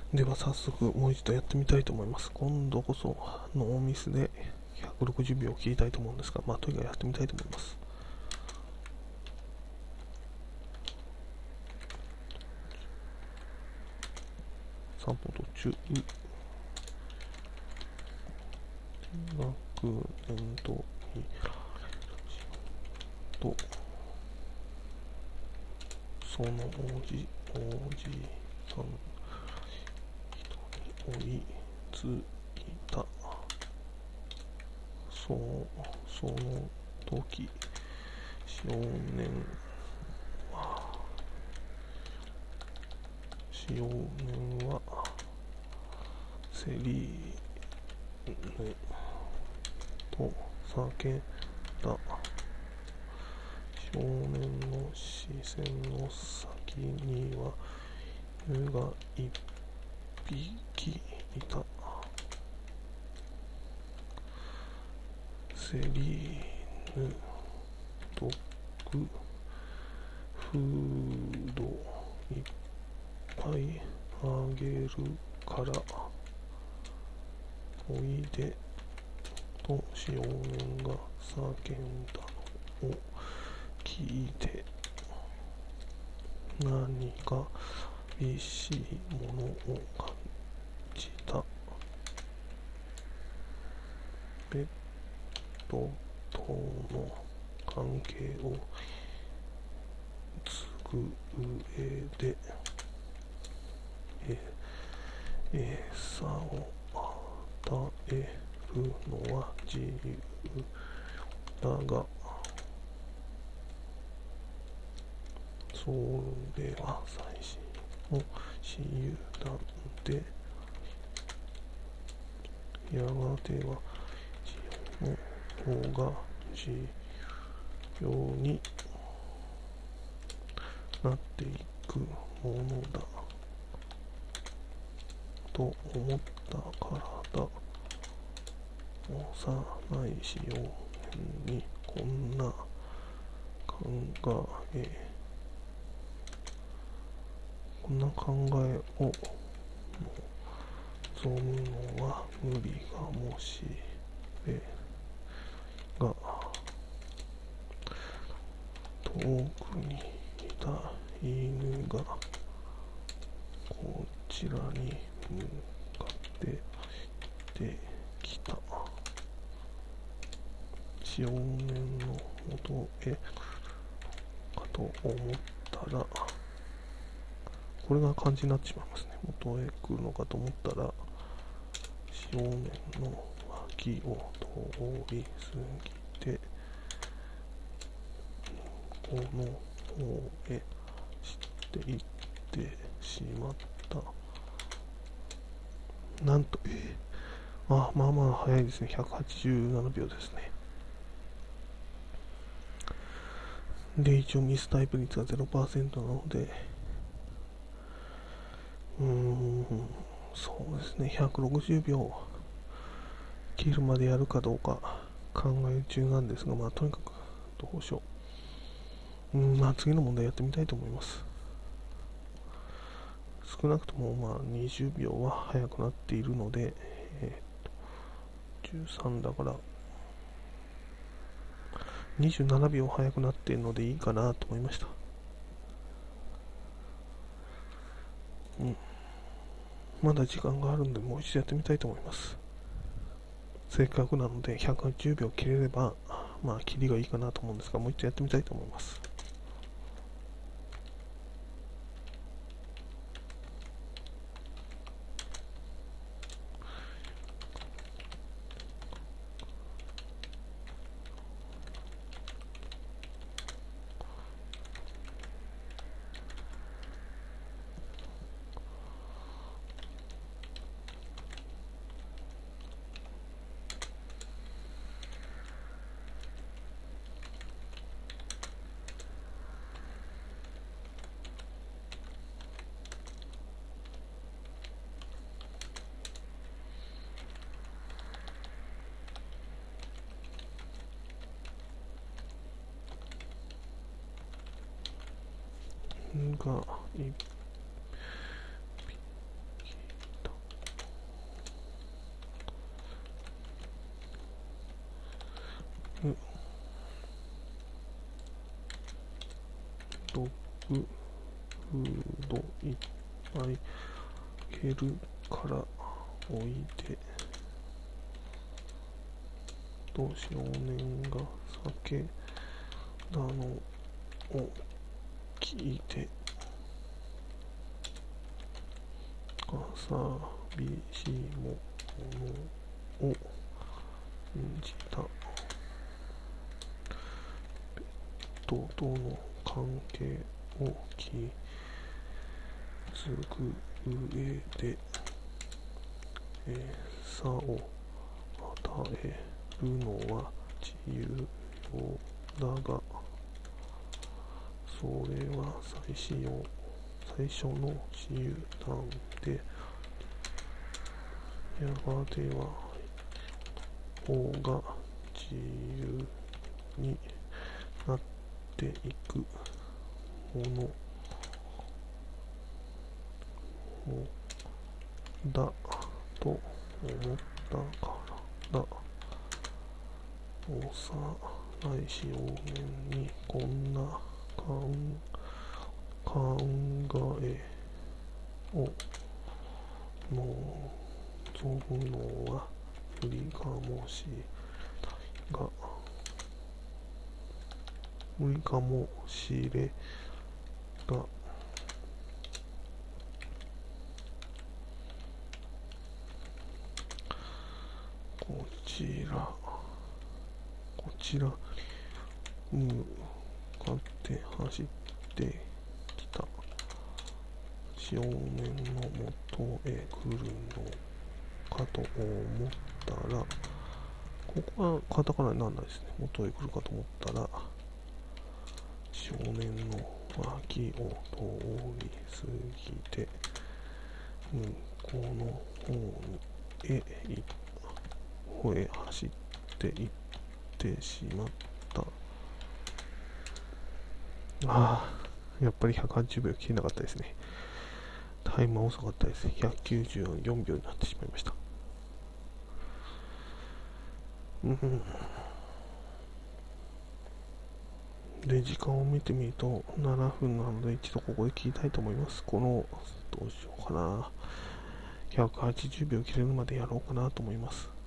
では早速もう一度やってみたいと思います。今度こそノーミスで160秒切りたいと思うんですが、とにかくやってみたいと思います。散歩途中、学年ととそのおじさん人に追いついた。その時少年はセリーヌと叫んだ。少年の視線の先には犬が一匹いた。セリーヌ、ドッグフードいっぱいあげるからおいでと少年が叫んだのを聞いて、何か寂しいものを感じた。ペットとの関係を継ぐ上で餌を与えるのは自由だが、それは最新の私有なんで、やがては自由の方が自由になっていくものだと思ったからだ。幼い少年にこんな考えを望むのは無理かもしれが、遠くにいた犬がこちらに向かって出てきた。少年の元へかと思ったら、これが漢字になってしまいますね。元へ来るのかと思ったら、少年の脇を通り過ぎて、この方へしていってしまった。なんと、まあまあ早いですね。187秒ですね。で、一応ミスタイプ率が 0% なので、そうですね、160秒切るまでやるかどうか考え中なんですが、とにかくどうしよう。次の問題やってみたいと思います。少なくとも20秒は早くなっているので、13だから27秒早くなっているのでいいかなと思いました。まだ時間があるんで、もう一度やってみたいと思います。せっかくなので110秒切れれば切りがいいかなと思うんですが、もう一度やってみたいと思います。が一匹フードいっぱい蹴るからおいでと少年が叫んだのを聞いて寂しいものを感じた。ペットとの関係を築く上で餌を与えるのは自由だが、それは最初の手段で、やがては方が自由になっていくものだと思ったからだ。幼い少年にこんな考えを望むのは無理かもしれが、こちら向かって走ってきた少年のもとへ来るのかと思ったら、ここはカタカナにならないですね。元へ来るかと思ったら、少年の脇を通り過ぎて向こうの方へ走っていってしまった。やっぱり180秒切れなかったですね。タイムは遅かったです。194秒になってしまいました。で、時間を見てみると7分なので、一度ここで切りたいと思います。どうしようかな。180秒切れるまでやろうかなと思います。